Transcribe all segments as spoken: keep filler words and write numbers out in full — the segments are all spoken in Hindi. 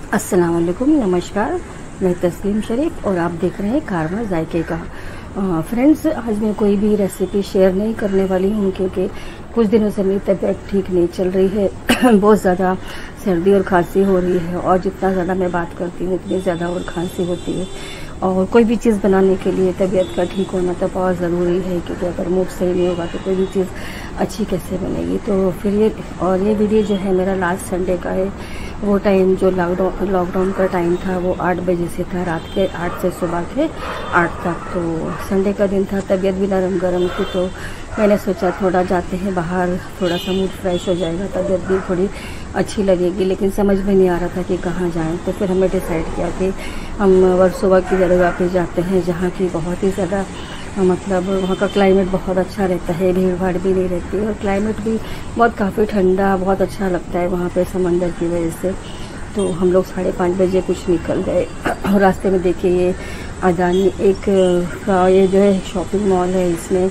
अस्सलाम वालेकुम, नमस्कार। मैं तस्लीम शरीफ और आप देख रहे हैं कारवा जायके का। फ्रेंड्स, आज मैं कोई भी रेसिपी शेयर नहीं करने वाली हूँ क्योंकि कुछ दिनों से मेरी तबीयत ठीक नहीं चल रही है। बहुत ज़्यादा सर्दी और खांसी हो रही है और जितना ज़्यादा मैं बात करती हूँ उतनी ज़्यादा और खांसी होती है। और कोई भी चीज़ बनाने के लिए तबीयत का ठीक होना तो बहुत ज़रूरी है, क्योंकि अगर मूड सही नहीं होगा तो कोई भी चीज़ अच्छी कैसे बनेगी। तो फिर ये और ये वीडियो जो है मेरा लास्ट संडे का है। वो टाइम जो लॉकडाउन लॉकडाउन का टाइम था वो आठ बजे से था, रात के आठ से सुबह के आठ तक। तो संडे का दिन था, तबीयत भी नरम गरम थी, तो मैंने सोचा थोड़ा जाते हैं बाहर, थोड़ा सा मूड फ्रेश हो जाएगा, तबीयत भी थोड़ी अच्छी लगेगी। लेकिन समझ में नहीं आ रहा था कि कहाँ जाएं। तो फिर हमने डिसाइड किया कि हम वर्सोवा की जगह पे जाते हैं, जहाँ की बहुत ही ज़्यादा मतलब वहाँ का क्लाइमेट बहुत अच्छा रहता है, भीड़ भाड़ भी नहीं रहती है और क्लाइमेट भी बहुत काफ़ी ठंडा, बहुत अच्छा लगता है वहाँ पे समंदर की वजह से। तो हम लोग साढ़े पाँच बजे कुछ निकल गए और रास्ते में देखिए ये अदानी एक ये जो है शॉपिंग मॉल है, इसमें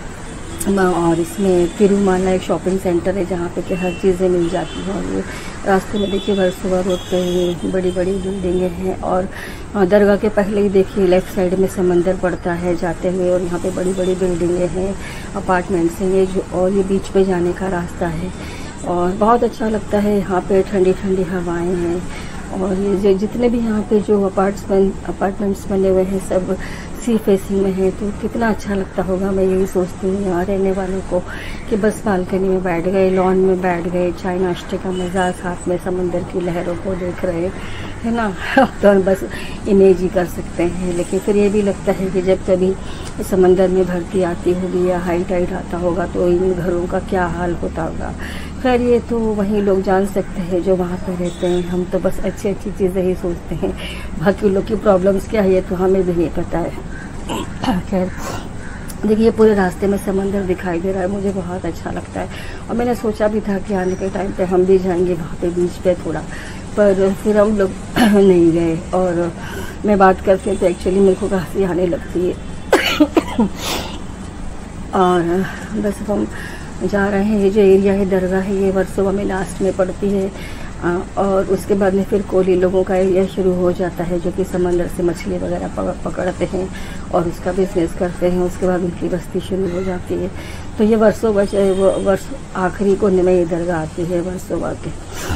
और इसमें तिरुमाला एक शॉपिंग सेंटर है जहाँ पे कि हर चीज़ें मिल जाती हैं। और ये रास्ते में देखिए वर्सोवा रोड पे ये बड़ी बड़ी बिल्डिंगें हैं और दरगाह के पहले ही देखिए लेफ़्ट साइड में समंदर पड़ता है जाते हुए, और यहाँ पे बड़ी बड़ी बिल्डिंगें हैं, अपार्टमेंट्स हैं ये जो, और ये बीच पे जाने का रास्ता है और बहुत अच्छा लगता है। यहाँ पे ठंडी ठंडी हवाएँ हैं और ये जो जितने भी यहाँ पे जो अपार्टमेंट अपार्टमेंट्स बने हुए हैं सब सी फेसिंग में है, तो कितना अच्छा लगता होगा। मैं यही सोचती हूँ यहाँ रहने वालों को कि बस बालकनी में बैठ गए, लॉन में बैठ गए, चाय नाश्ते का मज़ा, साथ में समंदर की लहरों को देख रहे है ना। तो हम बस इमेज ही कर सकते हैं। लेकिन फिर ये भी लगता है कि जब कभी समंदर में भर्ती आती होगी या हाई टाइड आता होगा तो इन घरों का क्या हाल होता होगा। खैर ये तो वही लोग जान सकते हैं जो वहाँ पर रहते हैं, हम तो बस अच्छी अच्छी चीज़ें ही सोचते हैं, बाकी लोग की प्रॉब्लम्स क्या है तो हमें भी नहीं पता है। खैर देखिए पूरे रास्ते में समंदर दिखाई दे रहा है, मुझे बहुत अच्छा लगता है। और मैंने सोचा भी था कि आने के टाइम पे हम भी जाएंगे वहाँ पे बीच पे थोड़ा, पर फिर हम लोग नहीं गए। और मैं बात करती हूँ तो एक्चुअली मेरे को काफ़ी आने लगती है। और बस हम जा रहे हैं। ये जो एरिया है दरगाह है ये वर्सोवा में लास्ट में पड़ती है और उसके बाद में फिर कोली लोगों का एरिया शुरू हो जाता है जो कि समंदर से मछली वगैरह पकड़ते हैं और उसका बिजनेस करते हैं। उसके बाद उनकी बस्ती शुरू हो जाती है। तो ये वर्सोवा वो वर्ष आखिरी कोने में ये दरगाह आती है वर्सोवा के।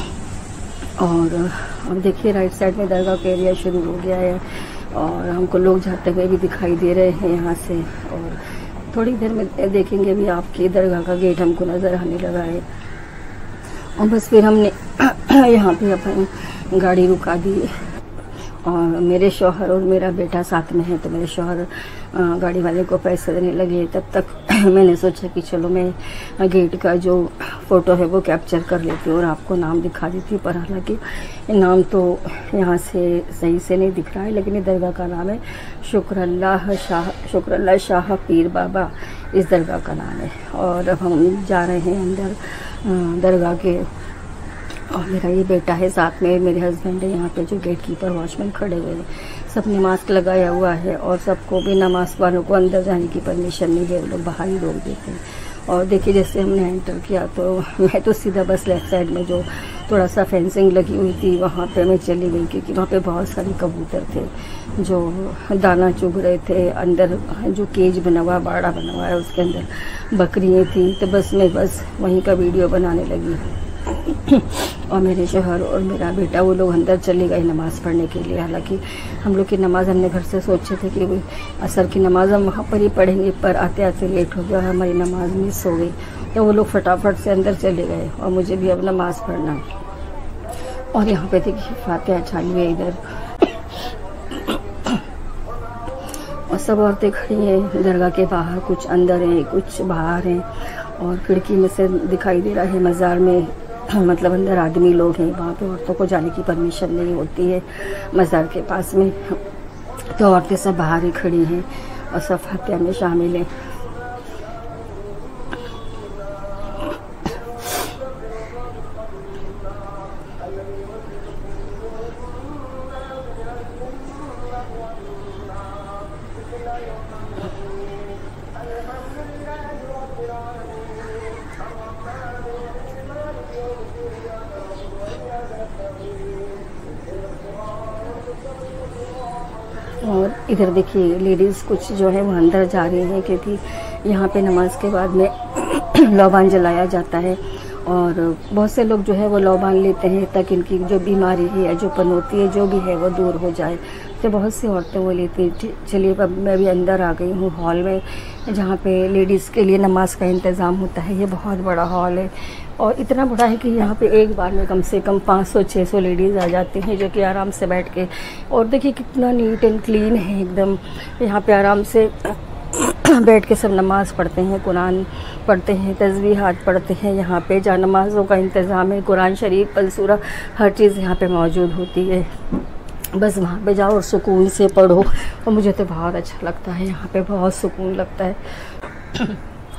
और अब देखिए राइट साइड में दरगाह का एरिया शुरू हो गया है और हमको लोग जाते हुए भी दिखाई दे रहे हैं यहाँ से। और थोड़ी देर में देखेंगे भी आपकी दरगाह का गेट हमको नज़र आने लगा है। और बस फिर हमने यहाँ पे अपनी गाड़ी रुका दी और मेरे शौहर और मेरा बेटा साथ में है, तो मेरे शौहर गाड़ी वाले को पैसे देने लगे। तब तक मैंने सोचा कि चलो मैं गेट का जो फ़ोटो है वो कैप्चर कर लेती हूँ और आपको नाम दिखा देती हूँ। पर हालांकि नाम तो यहाँ से सही से नहीं दिख रहा है, लेकिन ये दरगाह का नाम है शुक्रल्लाह शाह शुक्रल्लाह शाह पीर बाबा, इस दरगाह का नाम है। और अब हम जा रहे हैं अंदर दरगाह के। और मेरा ये बेटा है साथ में, मेरे हस्बैंड है, यहाँ पे जो गेट कीपर वॉचमैन खड़े हुए हैं, सबने मास्क लगाया हुआ है और सबको बिना मास्क वालों को अंदर जाने की परमिशन नहीं है, वो लोग बाहर ही रोक देते हैं। और देखिए जैसे हमने एंटर किया तो मैं तो सीधा बस लेफ्ट साइड में जो थोड़ा सा फेंसिंग लगी हुई थी वहाँ पे मैं चली गई, क्योंकि वहाँ पे बहुत सारे कबूतर थे जो दाना चुग रहे थे। अंदर जो केज बना हुआ, बाड़ा बना हुआ है, उसके अंदर बकरियाँ थी। तो बस मैं बस वहीं का वीडियो बनाने लगी और मेरे शौहर और मेरा बेटा वो लोग अंदर चले गए नमाज़ पढ़ने के लिए। हालांकि हम लोग की नमाज़ हमने घर से सोचे थे कि असर की नमाज़ हम वहाँ पर ही पढ़ेंगे, पर आते आते लेट हो गया और हमारी नमाज़ मिस हो गई। तो वो लोग फटाफट से अंदर चले गए और मुझे भी अब नमाज़ पढ़ना। और यहाँ पे देखिए फातिहा चालू है इधर और सब औरतें खड़ी हैं दरगाह के बाहर, कुछ अंदर हैं कुछ बाहर हैं। और खिड़की में से दिखाई दे रहा है मज़ार में मतलब अंदर आदमी लोग हैं, वहाँ पे औरतों को जाने की परमिशन नहीं होती है मज़ार के पास में। तो औरतें सब बाहर ही खड़ी हैं और सब फातिहा में शामिल हैं। इधर देखिए लेडीज़ कुछ जो है वो अंदर जा रही हैं, क्योंकि यहाँ पे नमाज के बाद में लौबान जलाया जाता है और बहुत से लोग जो है वो लौबान लेते हैं ताकि इनकी जो बीमारी है या जो पनौती है जो भी है वो दूर हो जाए। तो बहुत सी औरतें वो लेती हैं। चलिए अब मैं भी अंदर आ गई हूँ हॉल में, जहाँ पे लेडीज़ के लिए नमाज का इंतज़ाम होता है। ये बहुत बड़ा हॉल है और इतना बड़ा है कि यहाँ पे एक बार में कम से कम पाँच सौ छह सौ लेडीज़ आ जाती हैं, जो कि आराम से बैठ के, और देखिए कितना नीट एंड क्लीन है एकदम। यहाँ पे आराम से बैठ के सब नमाज़ पढ़ते हैं, कुरान पढ़ते हैं, तस्बीहात पढ़ते हैं। यहाँ पे जा नमाज़ों का इंतज़ाम है, कुरान शरीफ पलसूरा हर चीज़ यहाँ पे मौजूद होती है। बस वहाँ पे जाओ और सुकून से पढ़ो, और मुझे तो बहुत अच्छा लगता है, यहाँ पे बहुत सुकून लगता है।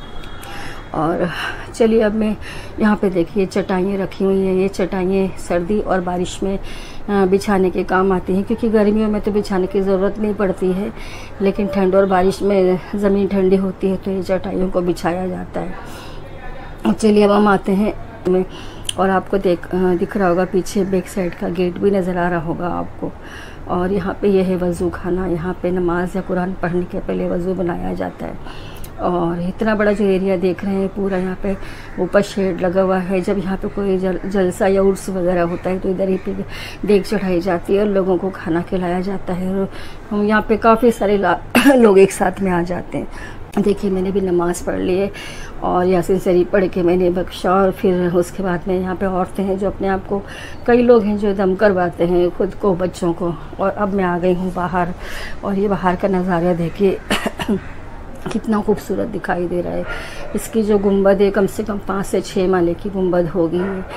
और चलिए अब मैं यहाँ पे देखिए चटाइयाँ रखी हुई हैं। ये चटाइयाँ सर्दी और बारिश में बिछाने के काम आती हैं, क्योंकि गर्मियों में तो बिछाने की ज़रूरत नहीं पड़ती है, लेकिन ठंड और बारिश में ज़मीन ठंडी होती है तो ये चटाइयों को बिछाया जाता है। चलिए अब हम आते हैं में, और आपको देख दिख रहा होगा पीछे बैक साइड का गेट भी नज़र आ रहा होगा आपको। और यहाँ पे ये है वज़ू खाना। यहाँ पे नमाज या कुरान पढ़ने के पहले वज़ू बनाया जाता है। और इतना बड़ा जो एरिया देख रहे हैं पूरा, यहाँ पे ऊपर शेड लगा हुआ है। जब यहाँ पे कोई जल, जलसा या उर्स वगैरह होता है तो इधर ही पे देग चढ़ाई जाती है और लोगों को खाना खिलाया जाता है। और हम यहाँ पे काफ़ी सारे लोग एक साथ में आ जाते हैं। देखिए मैंने भी नमाज़ पढ़ ली है और यासीन शरीफ पढ़ के मैंने बख्शा, और फिर उसके बाद में यहाँ पे औरतें हैं जो अपने आप को, कई लोग हैं जो दम करवाते हैं खुद को, बच्चों को। और अब मैं आ गई हूँ बाहर, और ये बाहर का नज़ारा देखिए कितना खूबसूरत दिखाई दे रहा है। इसकी जो गुंबद है कम से कम पाँच से छः माले की गुंबद होगी,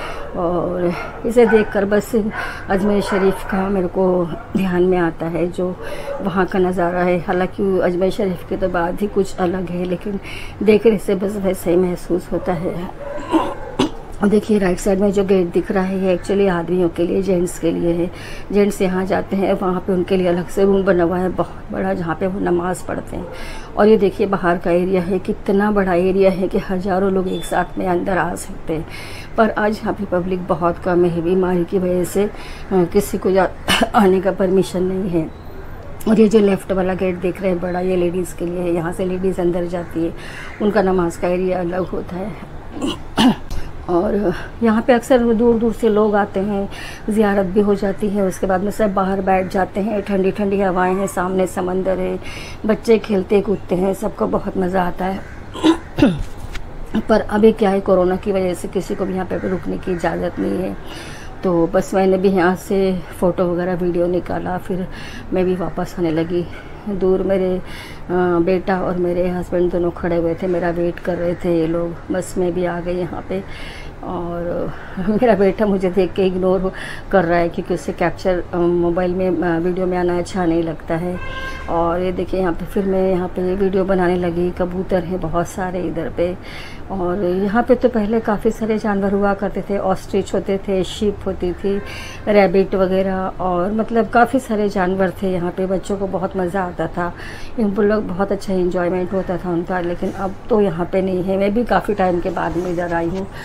और इसे देखकर बस अजमेर शरीफ का मेरे को ध्यान में आता है, जो वहाँ का नज़ारा है। हालांकि अजमेर शरीफ के तो बाद ही कुछ अलग है, लेकिन देखने से बस वैसे ही महसूस होता है। देखिए राइट साइड में जो गेट दिख रहा है ये एक्चुअली आदमियों के लिए, जेंट्स के लिए है। जेंट्स यहाँ जाते हैं, वहाँ पे उनके लिए अलग से रूम बना हुआ है बहुत बड़ा, जहाँ पे वो नमाज़ पढ़ते हैं। और ये देखिए बाहर का एरिया है, कितना बड़ा एरिया है कि हज़ारों लोग एक साथ में अंदर आ सकते हैं। पर आज यहाँ पे पब्लिक बहुत कम है, बीमारी की वजह से किसी को आने का परमिशन नहीं है। और ये जो लेफ़्ट वाला गेट देख रहे हैं बड़ा, ये लेडीज़ के लिए है। यहाँ से लेडीज़ अंदर जाती है, उनका नमाज का एरिया अलग होता है। और यहाँ पे अक्सर दूर दूर से लोग आते हैं, ज़ियारत भी हो जाती है। उसके बाद में सब बाहर बैठ जाते हैं, ठंडी ठंडी हवाएं हैं, सामने समंदर है, बच्चे खेलते कूदते हैं, सबको बहुत मज़ा आता है। पर अभी क्या है, कोरोना की वजह से किसी को भी यहाँ पे रुकने की इजाज़त नहीं है। तो बस मैंने भी यहाँ से फ़ोटो वगैरह वीडियो निकाला, फिर मैं भी वापस आने लगी। दूर मेरे बेटा और मेरे हस्बैंड दोनों खड़े हुए थे, मेरा वेट कर रहे थे ये लोग। बस मैं भी आ गई यहाँ पे, और मेरा बेटा मुझे देख के इग्नोर कर रहा है, क्योंकि उसे कैप्चर मोबाइल में वीडियो में आना अच्छा नहीं लगता है। और ये देखिए यहाँ पे फिर मैं यहाँ पे वीडियो बनाने लगी। कबूतर हैं बहुत सारे इधर पे, और यहाँ पे तो पहले काफ़ी सारे जानवर हुआ करते थे। ऑस्ट्रिच होते थे, शीप होती थी, रैबिट वगैरह, और मतलब काफ़ी सारे जानवर थे यहाँ पे। बच्चों को बहुत मज़ा आता था, इन लोग बहुत अच्छा इंजॉयमेंट होता था उनका। लेकिन अब तो यहाँ पे नहीं है। मैं भी काफ़ी टाइम के बाद में इधर आई हूँ।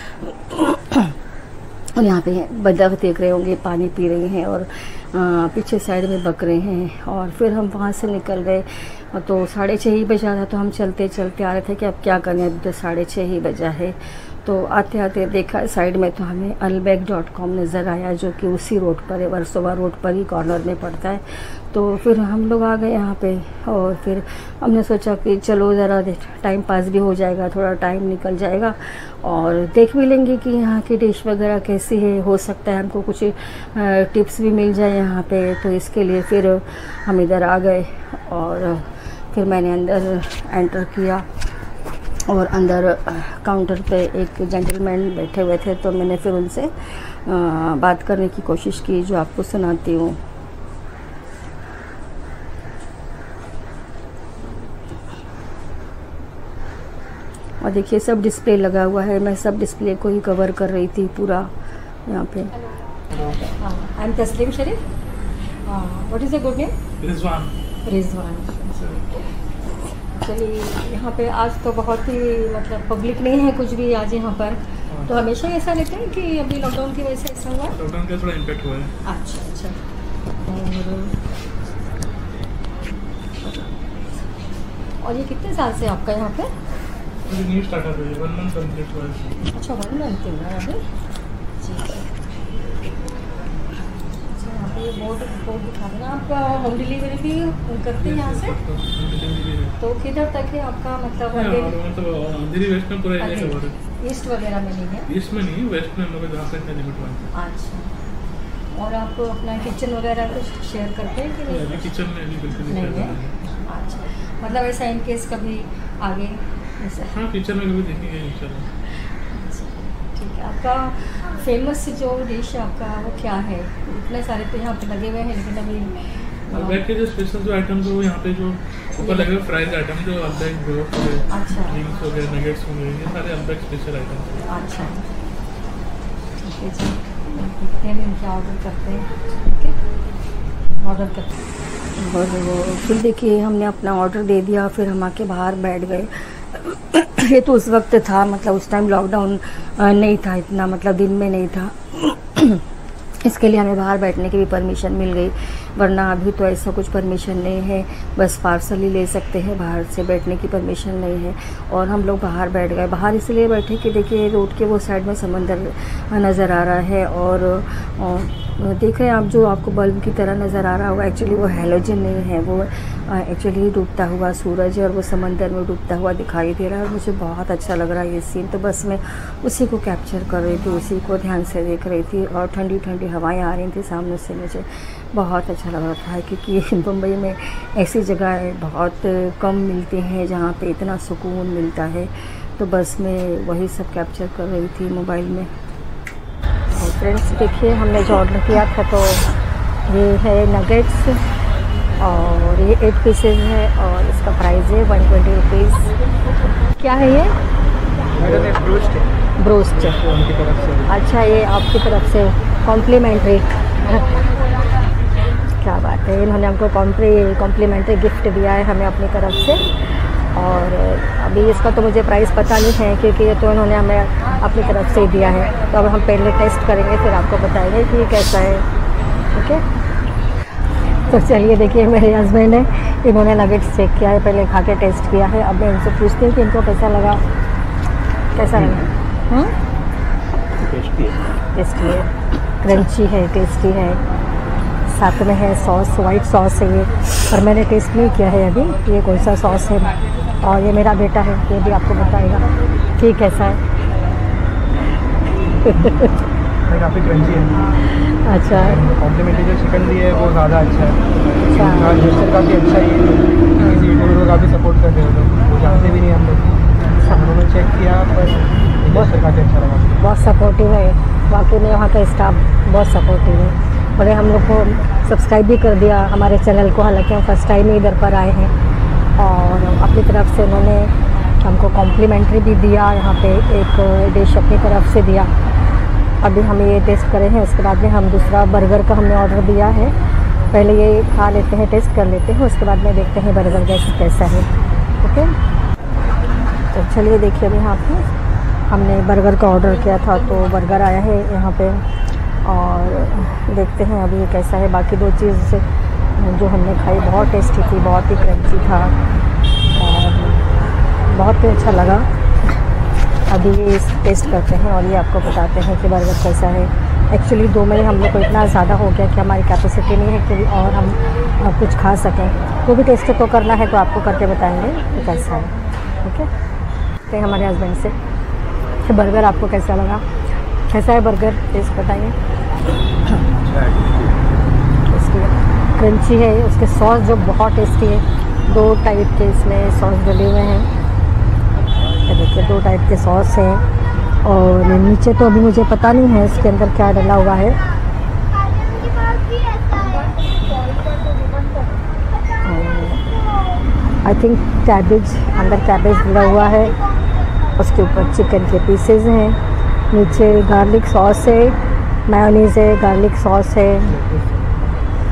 और यहाँ पे बतख देख रहे होंगे, पानी पी रही हैं, और आ, पीछे साइड में बकरे हैं। और फिर हम वहाँ से निकल गए, तो साढ़े छः ही बजा था, तो हम चलते चलते आ रहे थे कि अब क्या करें, अभी तो साढ़े छः ही बजा है। तो आते आते देखा साइड में तो हमें अलबैग डॉट कॉम नज़र आया, जो कि उसी रोड पर है, वर्सोवा रोड पर ही कॉर्नर में पड़ता है। तो फिर हम लोग आ गए यहाँ पे, और फिर हमने सोचा कि चलो ज़रा टाइम पास भी हो जाएगा, थोड़ा टाइम निकल जाएगा, और देख भी लेंगे कि यहाँ की डिश वगैरह कैसी है। हो सकता है हमको कुछ टिप्स भी मिल जाए यहाँ पे। तो इसके लिए फिर हम इधर आ गए, और फिर मैंने अंदर एंटर किया, और अंदर काउंटर पे एक जेंटलमैन बैठे हुए थे, तो मैंने फिर उनसे बात करने की कोशिश की, जो आपको सुनाती हूँ। और देखिए सब डिस्प्ले लगा हुआ है, मैं सब डिस्प्ले को ही कवर कर रही थी पूरा यहाँ पे। I am Tasleem Sharif. What is your good name? Rizwan. Rizwan. चलिए यहाँ पे आज तो बहुत ही मतलब पब्लिक नहीं है कुछ भी आज यहाँ पर। तो हमेशा ऐसा रहता है कि अभी लॉकडाउन की वजह से ऐसा हुआ? लॉकडाउन का थोड़ा इम्पैक्ट हुआ है। अच्छा अच्छा। और और ये कितने साल से आपका यहाँ पे? न्यू स्टार्टअप है, वन मंथ कंप्लीट हुआ है। अच्छा, वन मंथ हुआ है अभी। ठीक है। अच्छा, यहाँ पे ये बोर्ड बोर्ड दिखा देना। आप होम डिलीवरी भी करते हैं यहाँ से? तो किधर तक है आपका मतलब? अंधेरी वेस्ट में पूरा एरिया कवर है। ईस्ट वगैरह में नहीं है? ईस्ट में नहीं, वेस्ट में हम लोग जहाँ पे लिमिट हुआ है। अच्छा, और आप अपना किचन वगैरह कुछ शेयर करते हैं कि नहीं? अभी किचन में अभी बिल्कुल नहीं है। अच्छा, मतलब ऐसा इन केस कभी आगे ऐसा? हाँ, किचन में कभी देखेंगे इंशाल्लाह। ठीक है। आपका फेमस जो डिश है आपका वो क्या है? इतने सारे तो यहाँ पे लगे हुए हैं, लेकिन अभी बैक के जो स्पेशल जो आइटम जो यहाँ पे जो ऊपर लगे हुए फ्राइज आइटम जो अलग ग्रोथ हो गए, अच्छा, विंग्स हो गए, नगेट्स हो गए, ये सारे अलग स्पेशल आइटम। अच्छा, ठीक है जी। देखते हैं इनके ऑर्डर करते हैं। ठीक है, ऑर्डर करते हैं। और वो फिर देखिए हमने अपना ऑर्डर दे दिया, फिर हम आके बाहर बैठ गए। ये तो उस वक्त था, मतलब उस टाइम लॉकडाउन नहीं था इतना, मतलब दिन में नहीं था। इसके लिए हमें बाहर बैठने की भी परमिशन मिल गई, वरना अभी तो ऐसा कुछ परमिशन नहीं है, बस पार्सल ही ले सकते हैं, बाहर से बैठने की परमिशन नहीं है। और हम लोग बाहर बैठ गए। बाहर इसलिए बैठे कि देखिए रोड के वो साइड में समंदर नज़र आ रहा है, और, और देख रहे हैं आप जो आपको बल्ब की तरह नज़र आ रहा होगा, एक्चुअली वो हैलोजन नहीं है, वो एक्चुअली डूबता हुआ सूरज है, और वो समंदर में डूबता हुआ दिखाई दे रहा है। और मुझे बहुत अच्छा लग रहा है ये सीन, तो बस मैं उसी को कैप्चर कर रही थी, उसी को ध्यान से देख रही थी। और ठंडी ठंडी हवाएं आ रही थी सामने से, मुझे बहुत अच्छा लग रहा था, क्योंकि मुंबई में ऐसी जगह बहुत कम मिलती हैं जहाँ पे इतना सुकून मिलता है। तो बस मैं वही सब कैप्चर कर रही थी मोबाइल में। और फ्रेंड्स देखिए हमने जो ऑर्डर किया था, तो ये है नगेट्स, और ये एट पीसेज है, और इसका प्राइस है वन ट्वेंटी रुपीज़। क्या है ये? ब्रोस्ट है। ब्रोस्ट उनकी तरफ से। अच्छा, ये आपकी तरफ से कॉम्प्लीमेंट्री। क्या बात है, इन्होंने हमको कॉम्प्ली कॉम्प्लीमेंट्री गिफ्ट दिया है हमें अपनी तरफ से। और अभी इसका तो मुझे प्राइस पता नहीं है, क्योंकि ये तो इन्होंने हमें अपनी तरफ से ही दिया है। तो अब हम पहले टेस्ट करेंगे, फिर आपको बताएंगे कि कैसा है। ओके, तो चलिए देखिए मेरे हस्बैंड है, इन्होंने नगेट्स चेक किया है, पहले खा के टेस्ट किया है। अब मैं इनसे पूछती हूँ कि इनको कैसा लगा। कैसा लगा? टेस्टी है, टेस्टी है, क्रंची है, टेस्टी है, साथ में है सॉस, वाइट सॉस है ये, और मैंने टेस्ट नहीं किया है अभी ये कौन सा सॉस है। और ये मेरा बेटा है, ये भी आपको बताएगा कि कैसा है। काफ़ी क्रंची है। अच्छा, कॉम्प्लीमेंट्री जो चिकन भी है वो ज़्यादा अच्छा है। अच्छा, टेस्टर काफ़ी अच्छा ही है, किसी यूट्यूबर को काफ़ी सपोर्ट करते हैं लोग, वो जानते भी नहीं हम लोग। उन्होंने चेक किया, पर टेस्टर काफ़ी अच्छा लगा, बहुत सपोर्टिव है वाकई में, वहाँ का स्टाफ बहुत सपोर्टिव है। बड़े हम लोग को सब्सक्राइब भी कर दिया हमारे चैनल को, हालांकि हम फर्स्ट टाइम ही इधर पर आए हैं। और अपनी तरफ से उन्होंने हमको कॉम्प्लीमेंट्री भी दिया, यहाँ पे एक डिश अपनी तरफ से दिया। अभी हम ये टेस्ट करें हैं, उसके बाद में हम दूसरा बर्गर का हमने ऑर्डर दिया है। पहले ये खा लेते हैं, टेस्ट कर लेते हैं, उसके बाद में देखते हैं बर्गर कैसे कैसा है। ओके, तो चलिए देखिए अभी यहाँ पे हमने बर्गर का ऑर्डर किया था, तो बर्गर आया है यहाँ पे, और देखते हैं अभी ये कैसा है। बाकी दो चीज़ जो हमने खाई बहुत टेस्टी थी, बहुत ही क्रंची था, और बहुत ही अच्छा लगा। अभी ये टेस्ट करते हैं और ये आपको बताते हैं कि बर्गर कैसा है। एक्चुअली दो में हम लोग को इतना ज़्यादा हो गया कि हमारी कैपेसिटी नहीं है कि और हम कुछ खा सकें, तो भी टेस्ट तो करना है, तो आपको करके बताएंगे कि कैसा है। ओके, तो हमारे हस्बैंड से कि बर्गर आपको कैसा लगा, कैसा है बर्गर, टेस्ट बताइए। क्रंची है, उसके सॉस जो बहुत टेस्टी है, दो टाइप के इसमें सॉस डले हुए हैं। देखिए दो टाइप के सॉस हैं, और नीचे तो अभी मुझे पता नहीं है इसके अंदर क्या डला हुआ है। आई थिंक कैबेज, अंदर कैबेज डला हुआ है, उसके ऊपर चिकन के पीसेज हैं, नीचे गार्लिक सॉस है, मेयोनीज है, गार्लिक सॉस है।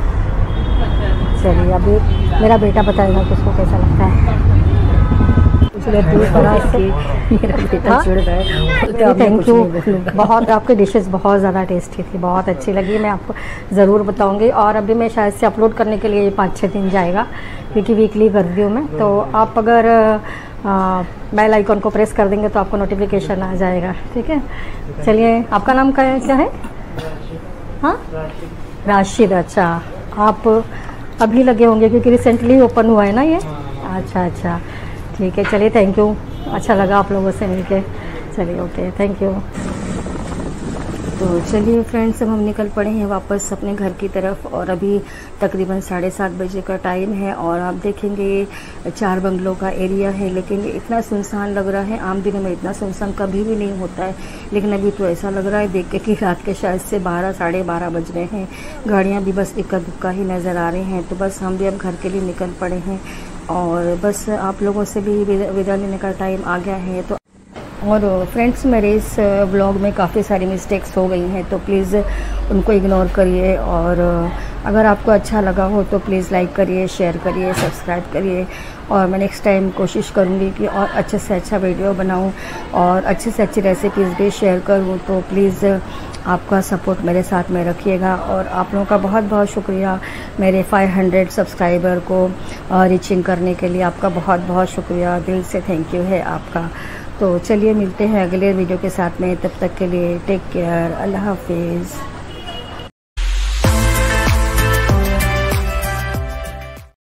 चलिए अभी मेरा बेटा बताएगा कि उसको कैसा लगता है। थैंक यू बहुत, आपकी डिशेस बहुत ज़्यादा टेस्टी थी, बहुत अच्छी लगी। मैं आपको ज़रूर बताऊंगी और अभी मैं शायद से अपलोड करने के लिए पाँच छः दिन जाएगा क्योंकि वीकली करती हूँ मैं। तो आप अगर बेल आइकॉन को प्रेस कर देंगे तो आपको नोटिफिकेशन आ जाएगा, ठीक है। चलिए, आपका नाम क्या है क्या है हाँ राशिद। अच्छा, आप अभी लगे होंगे क्योंकि रिसेंटली ओपन हुआ है ना ये। अच्छा अच्छा, ठीक है। चलिए, थैंक यू, अच्छा लगा आप लोगों से मिलके। चलिए, ओके, थैंक यू। तो चलिए फ्रेंड्स, अब हम निकल पड़े हैं वापस अपने घर की तरफ और अभी तकरीबन साढ़े सात बजे का टाइम है और आप देखेंगे ये चार बंगलों का एरिया है, लेकिन इतना सुनसान लग रहा है। आम दिनों में इतना सुनसान कभी भी नहीं होता है, लेकिन अभी तो ऐसा लग रहा है देख के कि रात के शायद से बारह साढ़े बारह बज रहे हैं। गाड़ियाँ भी बस इक्का दुक्का ही नज़र आ रही हैं। तो बस हम भी अब घर के लिए निकल पड़े हैं और बस आप लोगों से भी विदा लेने का टाइम आ गया है। तो और फ्रेंड्स, मेरे इस व्लॉग में काफ़ी सारी मिस्टेक्स हो गई हैं, तो प्लीज़ उनको इग्नोर करिए और अगर आपको अच्छा लगा हो तो प्लीज़ लाइक करिए, शेयर करिए, सब्सक्राइब करिए। और मैं नेक्स्ट टाइम कोशिश करूँगी कि और अच्छे से अच्छा वीडियो बनाऊँ और अच्छी से अच्छी रेसिपीज़ भी शेयर करूँ। तो प्लीज़ आपका सपोर्ट मेरे साथ में रखिएगा और आप लोगों का बहुत बहुत शुक्रिया मेरे पाँच सौ सब्सक्राइबर को रीचिंग करने के लिए। आपका बहुत बहुत शुक्रिया, दिल से थैंक यू है आपका। तो चलिए, मिलते हैं अगले वीडियो के साथ में, तब तक के लिए टेक केयर, अल्लाह हाफिज़।